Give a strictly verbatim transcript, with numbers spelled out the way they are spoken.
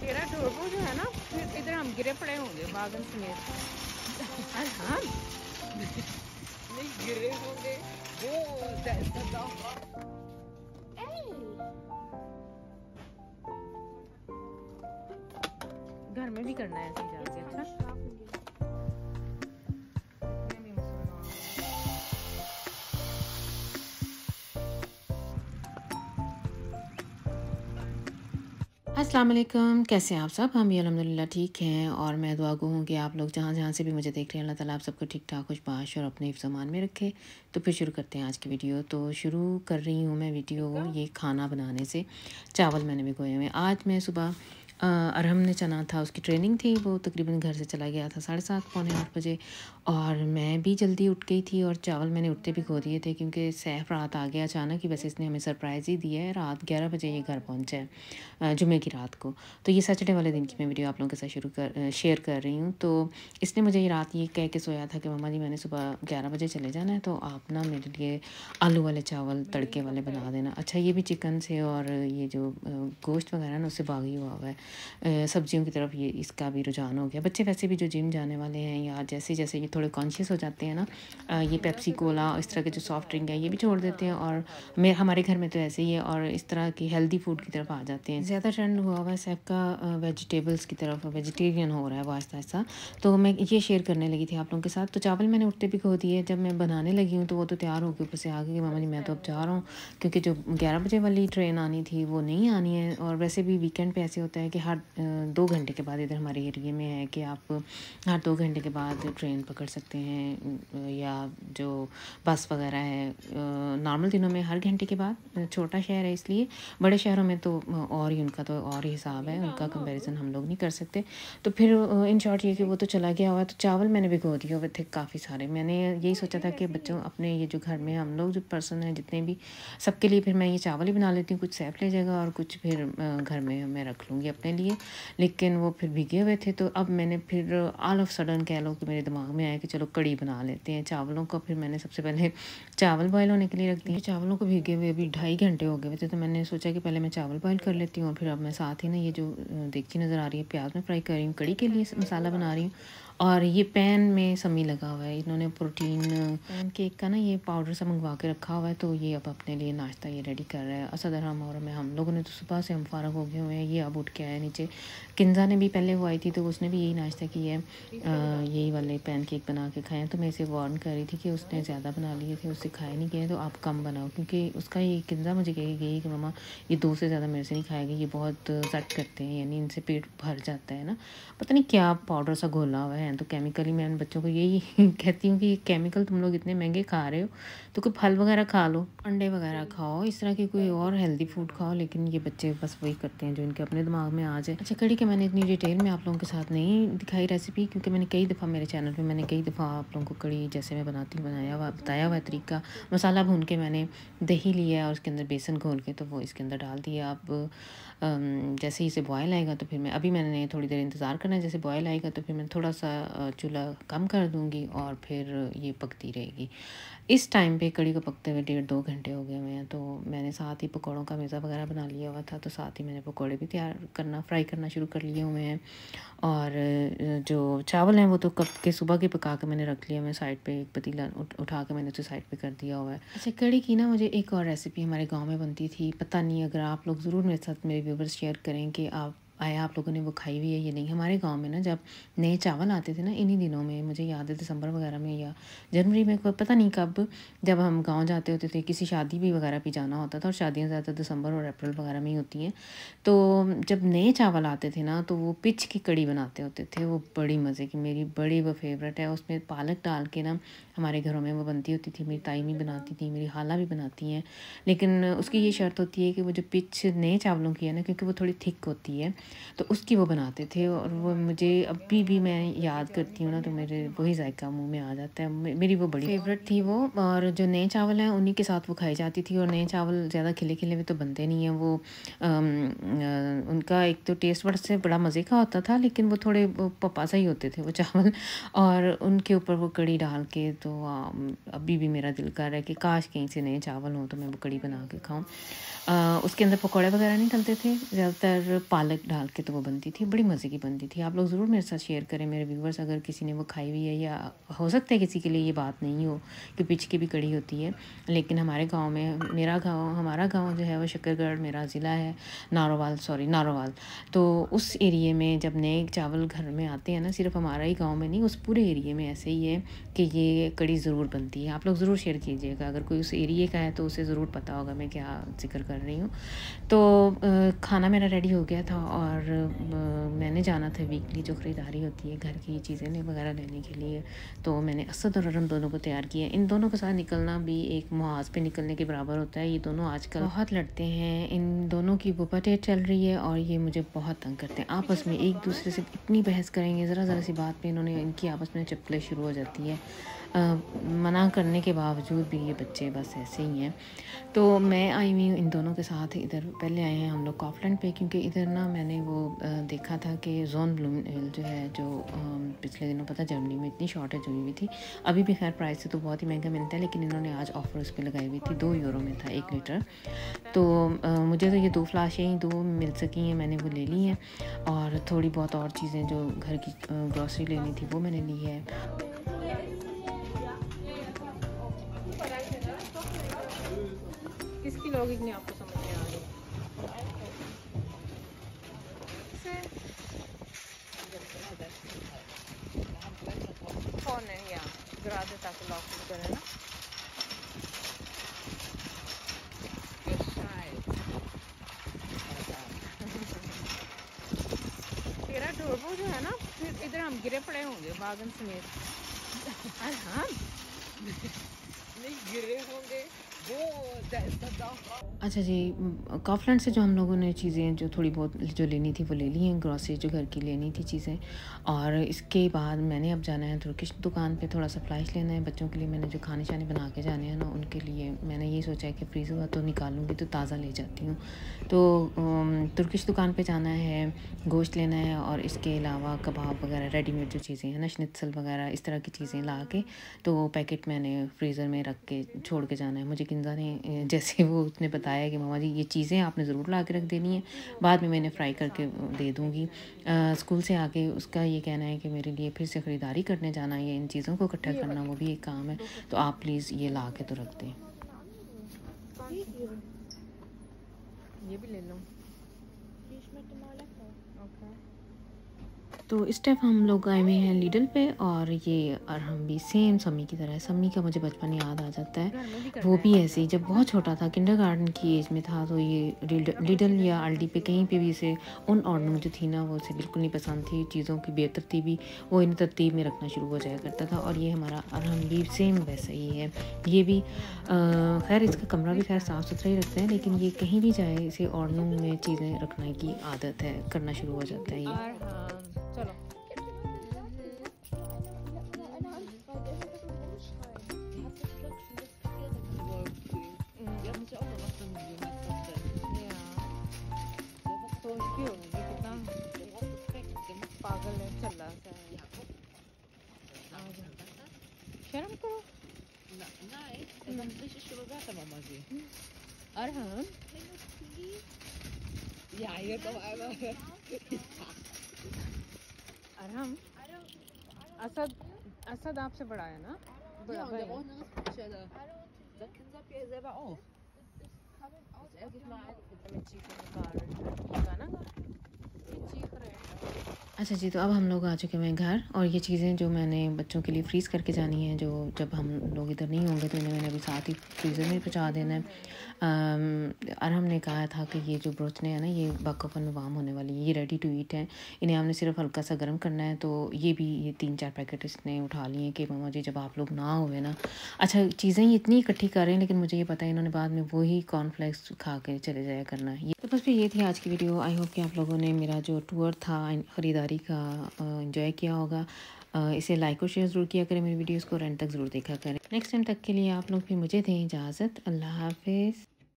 तेरा टोटो जो है ना, फिर इधर हम गिरे पड़े होंगे बागन समेत। हाँ नहीं गिरे होंगे वो। घर में भी करना है ऐसे जाके। अच्छा अस्सलाम वालेकुम, कैसे हैं आप सब? हम भी अल्हम्दुलिल्लाह ठीक हैं और मैं दुआ गो हूँ कि आप लोग जहाँ जहाँ से भी मुझे देख रहे हैं, अल्लाह ताला आप सबको ठीक ठाक खुशबाश और अपने हिफ्ज़ अमान में रखे। तो फिर शुरू करते हैं आज की वीडियो। तो शुरू कर रही हूँ मैं वीडियो ये खाना बनाने से। चावल मैंने भिगोए हुए। आज मैं सुबह अ, अरहम ने चना था, उसकी ट्रेनिंग थी, वो तकरीबन घर से चला गया था साढ़े सात पौने आठ बजे और मैं भी जल्दी उठ गई थी और चावल मैंने उठते भिगो दिए थे क्योंकि सैफ रात आ गया अचानक ही। वैसे इसने हमें सरप्राइज़ ही दिया है, रात ग्यारह बजे ये घर पहुँचा है जुमे की रात को। तो ये सैटरडे वाले दिन की मैं वीडियो आप लोगों के साथ शुरू कर शेयर कर रही हूँ। तो इसने मुझे ये रात ये कह के सोया था कि मम्मा जी मैंने सुबह ग्यारह बजे चले जाना है, तो आप ना मेरे लिए आलू वाले चावल तड़के वाले बना देना। अच्छा ये भी चिकन से और ये जो गोश्त वगैरह ना उससे बागी हुआ हुआ है, सब्जियों की तरफ ये इसका भी रुझान हो गया। बच्चे वैसे भी जो जिम जाने वाले हैं या जैसे जैसे ये थोड़े कॉन्शियस हो जाते हैं ना, ये पेप्सी कोला इस तरह के जो सॉफ्ट ड्रिंक है ये भी छोड़ देते हैं और मैं हमारे घर में तो ऐसे ही है और इस तरह की हेल्दी फूड की तरफ आ जाते हैं। ज़्यादा ट्रेंड हुआ हुआ है सैफ का वेजिटेबल्स की तरफ, वेजिटेरियन हो रहा है वो आहिस्ता आहिस्ता। तो मैं ये शेयर करने लगी थी आप लोगों के साथ। तो चावल मैंने उठते भिगो दिए, जब मैं बनाने लगी हूँ तो वो तो तैयार होकर ऊपर से आ गई कि मामा जी मैं तो अब जा रहा हूँ क्योंकि जो ग्यारह बजे वाली ट्रेन आनी थी वो नहीं आनी है। और वैसे भी वीकेंड पे ऐसे होता है कि हर दो घंटे के बाद इधर हमारे एरिए में है कि आप हर दो घंटे के बाद ट्रेन पकड़ सकते हैं या जो बस वगैरह है। नॉर्मल दिनों में हर घंटे के बाद, छोटा शहर है इसलिए, बड़े शहरों में तो और ही उनका तो और ही हिसाब है, उनका कंपैरिजन हम लोग नहीं कर सकते। तो फिर इन शॉर्ट ये कि वो तो चला गया हुआ। तो चावल मैंने भिगो दिए हुए थे काफ़ी सारे। मैंने यही सोचा था कि बच्चों अपने ये जो घर में हम लोग जो पर्सन हैं जितने भी, सबके लिए फिर मैं ये चावल ही बना लेती हूँ, कुछ सैफ ले जाएगा और कुछ फिर घर में मैं रख लूँगी अपने लिए। लेकिन वो फिर भिगे हुए थे तो अब मैंने फिर ऑल ऑफ सडन कह लो कि मेरे दिमाग में आया कि चलो कड़ी बना लेते हैं चावलों को। फिर मैंने सबसे पहले चावल बॉयल होने के लिए रख दिए। चावलों को भीगे हुए अभी ढाई घंटे हो गए हुए थे, तो मैंने सोचा कि पहले मैं चावल बॉयल कर लेती हूँ और फिर अब मैं साथ ही ना ये जो देखती नज़र आ रही है प्याज में फ्राई कर रही हूँ, कड़ी के लिए मसाला बना रही हूँ। और ये पैन में समी लगा हुआ है, इन्होंने प्रोटीन पैन केक का ना ये पाउडर सा मंगवा के रखा हुआ है। तो ये अब अपने लिए नाश्ता ये रेडी कर रहा है। असद अरहम और मैं, हम लोगों ने तो सुबह से हम फारग हो गए हुए हैं। ये अब उठ के आया नीचे। किंजा ने भी पहले वो आई थी तो उसने भी यही नाश्ता किया है, यही वाले पैन केक बना के खाए। तो मैं इसे वार्न कर रही थी कि उसने ज़्यादा बना लिए थे, उससे खाए नहीं गए, तो आप कम बनाओ। क्योंकि उसका ये किंजा मुझे कही गई कि मम्मा ये दो से ज़्यादा मेरे से नहीं खाएगी, ये बहुत जट करते हैं, यानी इनसे पेट भर जाता है ना, पता नहीं क्या पाउडर सा घोला हुआ है। तो केमिकली मैं बच्चों को यही कहती हूँ कि केमिकल तुम लोग इतने महंगे खा रहे हो तो कोई फल वगैरह खा लो, अंडे वगैरह खाओ, इस तरह की कोई और हेल्दी फूड खाओ। लेकिन ये बच्चे बस वही करते हैं जो इनके अपने दिमाग में आ जाए। अच्छा कड़ी के मैंने इतनी डिटेल में आप लोगों के साथ नहीं दिखाई रेसिपी, क्योंकि मैंने कई दफ़ा मेरे चैनल पे मैंने कई दफ़ा आप लोगों को कड़ी जैसे मैं बनाती हूँ बनाया हुआ बताया हुआ तरीका। मसाला भून के मैंने दही लिया और उसके अंदर बेसन घोल के तो वो इसके अंदर डाल दिया। अब जैसे ही इसे बॉयल आएगा तो फिर मैं, अभी मैंने थोड़ी देर इंतज़ार करना है, जैसे बॉयल आएगा तो फिर मैं थोड़ा सा चूल्हा कम कर दूँगी और फिर ये पकती रहेगी। इस टाइम पे कड़ी को पकते हुए डेढ़ दो घंटे हो गए हुए हैं। तो मैंने साथ ही पकौड़ों का मेज़ा वगैरह बना लिया हुआ था, तो साथ ही मैंने पकौड़े भी तैयार करना फ्राई करना शुरू कर लिए हुए हैं। और जो चावल हैं वो तो कब के सुबह के पका के मैंने रख लिया। मैं साइड पे एक पतीला उठ, उठा के मैंने उसे साइड पे कर दिया हुआ है। अच्छा कड़ी की ना मुझे एक और रेसिपी हमारे गांव में बनती थी, पता नहीं, अगर आप लोग ज़रूर मेरे साथ मेरे व्यूवर्स शेयर करें कि आप आया आप लोगों ने वो खाई हुई है ये नहीं। हमारे गांव में ना जब नए चावल आते थे ना, इन्हीं दिनों में, मुझे याद है दिसंबर वगैरह में या जनवरी में, पता नहीं कब, जब हम गांव जाते होते थे, किसी शादी भी वगैरह भी जाना होता था, और शादियां ज़्यादा दिसंबर और अप्रैल वगैरह में ही होती हैं। तो जब नए चावल आते थे ना तो वो पिच की कड़ी बनाते होते थे, वो बड़ी मज़े की, मेरी बड़ी वो फेवरेट है। उसमें पालक डाल के ना हमारे घरों में वो बनती होती थी, मेरी ताई भी बनाती थी, मेरी खाला भी बनाती हैं। लेकिन उसकी ये शर्त होती है कि वो जो पिच नए चावलों की है ना, क्योंकि वो थोड़ी थिक होती है, तो उसकी वो बनाते थे। और वो मुझे अभी भी मैं याद करती हूँ ना तो मेरे वही जायका मुंह में आ जाता है। मेरी वो बड़ी फेवरेट थी वो। और जो नए चावल हैं उन्हीं के साथ वो खाई जाती थी। और नए चावल ज़्यादा खिले खिले हुए तो बनते नहीं हैं, वो आम, आ, उनका एक तो टेस्ट बड़ से बड़ा मज़े का होता था, लेकिन वो थोड़े वो पपा सा ही होते थे वो चावल। और उनके ऊपर वो कड़ी डाल के तो आ, अभी भी मेरा दिल कर रहा है कि काश कहीं से नए चावल हों तो मैं वो कड़ी बना के खाऊँ। अ, उसके अंदर पकौड़े वगैरह नहीं डलते थे, ज़्यादातर पालक डाल के तो वो बनती थी, बड़ी मज़े की बनती थी। आप लोग ज़रूर मेरे साथ शेयर करें, मेरे व्यूवर्स, अगर किसी ने वो खाई हुई है, या हो सकता है किसी के लिए ये बात नहीं हो कि पिच की भी कड़ी होती है, लेकिन हमारे गाँव में, मेरा गाँव हमारा गाँव जो है वो शकरगढ़ मेरा ज़िला है, नारोवाल सॉरी नारोवाल। तो उस एरिए में जब नए चावल घर में आते हैं ना, सिर्फ हमारा ही गाँव में नहीं, उस पूरे एरिए में ऐसे ही है कि ये कड़ी ज़रूर बनती है। आप लोग ज़रूर शेयर कीजिएगा, अगर कोई उस एरिए का है तो उसे ज़रूर पता होगा मैं क्या ज़िक्र कर रही हूँ। तो अ, खाना मेरा रेडी हो गया था और अ, मैंने जाना था वीकली जो ख़रीदारी होती है घर की चीज़ें ने वगैरह लेने के लिए। तो मैंने असद और अरम दोनों को तैयार किया। इन दोनों के साथ निकलना भी एक मुहाज़ पे निकलने के बराबर होता है। ये दोनों आजकल बहुत लड़ते हैं, इन दोनों की बुपाटेट चल रही है और ये मुझे बहुत तंग करते हैं। आपस में एक दूसरे से इतनी बहस करेंगे, ज़रा ज़रा सी बात पे इन्होंने इनकी आपस में चप्पलें शुरू हो जाती है। अ, मना करने के बावजूद भी ये बच्चे बस ऐसे ही हैं। तो मैं आई हुई हूँ इन दोनों के साथ। इधर पहले आए हैं हम लोग कॉफलैंड पे, क्योंकि इधर ना मैंने वो अ, देखा था कि जोन ब्लूम जो है, जो अ, पिछले दिनों पता जर्मनी में इतनी शॉर्टेज हुई हुई थी। अभी भी खैर प्राइस से तो बहुत ही महंगा मिलता है, लेकिन इन्होंने आज ऑफर उस पर लगाई हुई थी, दो यूरो में था एक लीटर। तो अ, मुझे तो ये दो फ्लाशें ही दो मिल सकी हैं, मैंने वो ले ली हैं। और थोड़ी बहुत और चीज़ें जो घर की ग्रॉसरी लेनी थी वो मैंने ली है। किसकी लॉजिक नहीं आपको समझ में आ रही? कौन है या गिरा दे ताकि लॉक नहीं करे ना। तेरा टर्बो जो है ना, फिर इधर हम गिरे पड़े होंगे बागन समेत। अरे हाँ नहीं गिरे होंगे वो। अच्छा जी, कॉफलैंड से जो हम लोगों ने चीज़ें जो थोड़ी बहुत जो लेनी थी वो ले ली हैं, ग्रॉसरी जो घर की लेनी थी चीज़ें। और इसके बाद मैंने अब जाना है तुर्किश दुकान पे, थोड़ा सा फ्लाइश लेना है बच्चों के लिए। मैंने जो खाने शाने बना के जाने हैं ना उनके लिए, मैंने ये सोचा है कि फ्रीज़ हुआ तो निकालूंगी तो ताज़ा ले जाती हूँ। तो तुर्किश दुकान पे जाना है, गोश्त लेना है, और इसके अलावा कबाब वगैरह रेडीमेड जो चीज़ें हैं ना, शनित्सल वगैरह इस तरह की चीज़ें ला के तो वो पैकेट मैंने फ्रीज़र में रख के छोड़ के जाना है। मुझे किंजा ने जैसे वो उसने बताया कि मामा जी ये चीज़ें आपने ज़रूर ला के रख देनी है, बाद में मैंने फ्राई करके दे दूँगी। स्कूल से आके उसका ये कहना है कि मेरे लिए फिर से ख़रीदारी करने जाना है, इन चीज़ों को इकट्ठा करना वो भी एक काम है, तो आप प्लीज़ ये ला के तो रख दें। ये भी ले लो। तो इस टाइम हम लोग आए हुए हैं लीडल पे, और ये और हम भी सेम सम्मी की तरह है। सम्मी का मुझे बचपन याद आ जाता है, वो भी ऐसे ही जब बहुत छोटा था, किंडरगार्टन की एज में था, तो ये लीडल या अल्डी पे कहीं पे भी इसे उन ऑर्डनों जो थी ना वो उसे बिल्कुल नहीं पसंद थी, चीज़ों की बेतरतीबी वो इन तरतीब में रखना शुरू हो जाया करता था। और ये हमारा अरहम भी सेम वैसा ही है। ये भी खैर इसका कमरा भी खैर साफ़ सुथरा ही रखता है, लेकिन ये कहीं भी जाए इसे ऑर्डनों में चीज़ें रखने की आदत है, करना शुरू हो जाता है ये। चलो पागल है, चल रहा है। शर्म करो। अरहम अरहम असद असद आपसे बड़ा है ना, बड़ा भाई है। अच्छा जी, तो अब हम लोग आ चुके हैं घर, और ये चीज़ें जो मैंने बच्चों के लिए फ्रीज़ करके जानी है, जो जब हम लोग इधर नहीं होंगे तो इन्हें मैंने अभी साथ ही फ्रीज़र में पहुंचा देना है। और हमने कहा था कि ये जो ब्रोचने हैं ना, ये बाकफ़न में वाम होने वाली है, ये रेडी टू ईट हैं, इन्हें हमने सिर्फ हल्का सा गर्म करना है। तो ये भी ये तीन चार पैकेट इसने उठा लिए कि मामा जी जब आप लोग ना हुए ना, अच्छा चीज़ें इतनी इकट्ठी कर रहे हैं, लेकिन मुझे ये पता है इन्होंने बाद में वही कॉर्नफ्लेक्स खा के चले जाया करना। ये तो बस भी ये थी आज की वीडियो। आई होप कि आप लोगों ने मेरा जो टूर था ख़रीदारी का एंजॉय किया होगा। इसे लाइक और शेयर ज़रूर किया करें, मेरी वीडियोस को एंड तक ज़रूर देखा करें। नेक्स्ट टाइम तक के लिए आप लोग भी मुझे दें इजाज़त। अल्लाह हाफिज़।